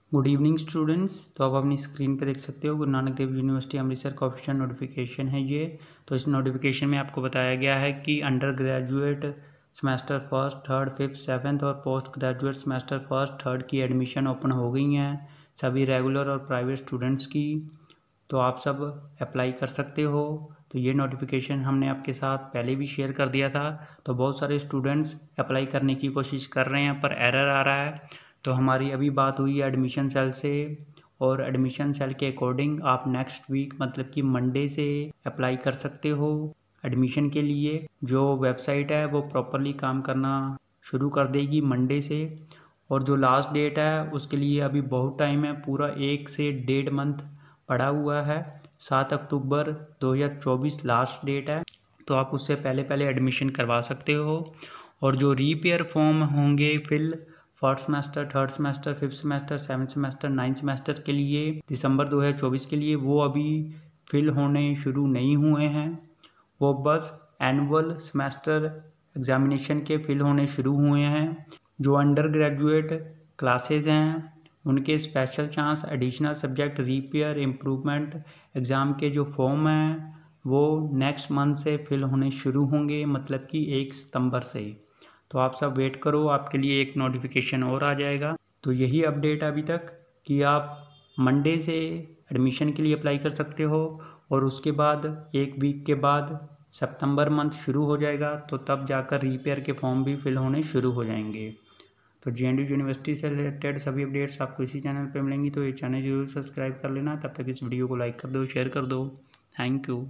Good evening students. तो आप अपनी स्क्रीन पे देख सकते हो गुरु नानक देव यूनिवर्सिटी अमृतसर का ऑफिशियल नोटिफिकेशन है ये। तो इस नोटिफिकेशन में आपको बताया गया है कि undergraduate semester first, third, fifth, seventh और postgraduate semester first, third की एडमिशन ओपन हो गई हैं सभी रेगुलर और प्राइवेट स्टूडेंट्स की। तो आप सब अप्लाई कर सकते हो। तो ये नोटिफिकेशन हमने आपके साथ पहले भी शेयर कर दिया था। तो बहुत सारे स्टूडेंट्स अप्लाई करने की कोशिश कर रहे हैं पर एरर आ रहा है। तो हमारी अभी बात हुई है एडमिशन सेल से, और एडमिशन सेल के अकॉर्डिंग आप नेक्स्ट वीक मतलब कि मंडे से अप्लाई कर सकते हो एडमिशन के लिए। जो वेबसाइट है वो प्रॉपरली काम करना शुरू कर देगी मंडे से। और जो लास्ट डेट है उसके लिए अभी बहुत टाइम है, पूरा 1 से 1.5 मंथ पड़ा हुआ है। 7 अक्टूबर 2024 लास्ट डेट है। तो आप उससे पहले पहले एडमिशन करवा सकते हो। और जो रीपेयर फॉर्म होंगे fill first semester, third semester, fifth semester, seventh semester, ninth semester के लिए दिसंबर 2024 के लिए, वो अभी फिल होने शुरू नहीं हुए हैं। वो बस एनुअल सेमेस्टर एग्जामिनेशन के फिल होने शुरू हुए हैं। जो अंडर ग्रेजुएट क्लासेज हैं उनके special chance additional subject repair improvement exam के जो फॉर्म हैं वो नेक्स्ट मंथ से फिल होने शुरू होंगे, मतलब कि 1 सितंबर से। तो आप सब वेट करो, आपके लिए एक नोटिफिकेशन और आ जाएगा। तो यही अपडेट अभी तक कि आप मंडे से एडमिशन के लिए अप्लाई कर सकते हो, और उसके बाद 1 वीक के बाद सितंबर मंथ शुरू हो जाएगा। तो तब जाकर रीपेयर के फॉर्म भी फिल होने शुरू हो जाएंगे। तो JNU यूनिवर्सिटी से रिलेटेड सभी अपडेट्स आपको इसी चैनल पे मिलेंगी। तो ये चैनल जरूर सब्सक्राइब कर लेना। तब तक इस वीडियो को लाइक कर दो, शेयर कर दो। Thank you.